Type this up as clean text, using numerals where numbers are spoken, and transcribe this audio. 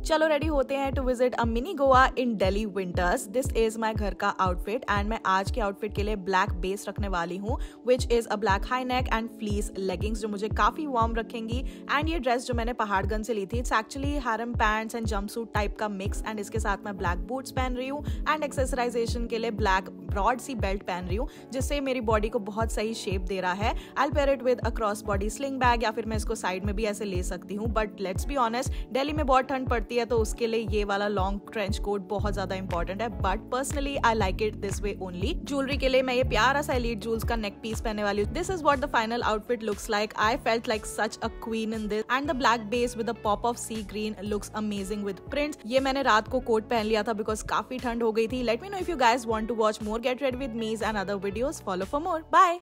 चलो रेडी होते हैं to visit a mini Goa in Delhi winters. This is my घर का आउटफिट एंड मैं आज के आउटफिट के लिए ब्लैक बेस रखने वाली हूँ, which is a black high neck and fleece leggings जो मुझे काफी वार्म रखेंगी। एंड ये ड्रेस जो मैंने पहाड़गंज से ली थी, it's actually harem pants and jumpsuit type का मिक्स, एंड इसके साथ मैं ब्लैक बूट्स पहन रही हूँ एंड एक्सेसराइजेशन के लिए ब्लैक ब्रॉड सी बेल्ट पहन रही हूँ, जिससे मेरी बॉडी को बहुत सही शेप दे रहा है। I pair it with a cross body sling bag, या फिर मैं इसको साइड में भी ऐसे ले सकती हूँ। But let's be honest, Delhi में बहुत ठंड पड़ती है तो उसके लिए ये वाला लॉन्ग ट्रेंच कोट बहुत ज्यादा इंपॉर्टेंट है। But personally I like it this way only. Jewellery के लिए मैं ये प्यारा सा एलीट जूल्स का नेक पीस पहनने वाली हूँ। This is what the final outfit looks like. I felt like such a queen in this and the black base with a pop of sea green looks amazing with prints. ये मैंने रात को coat पहन लिया था because काफी ठंड हो गई थी। Let me know if you guys want to watch more, get ready with me and other videos. Follow for more. Bye.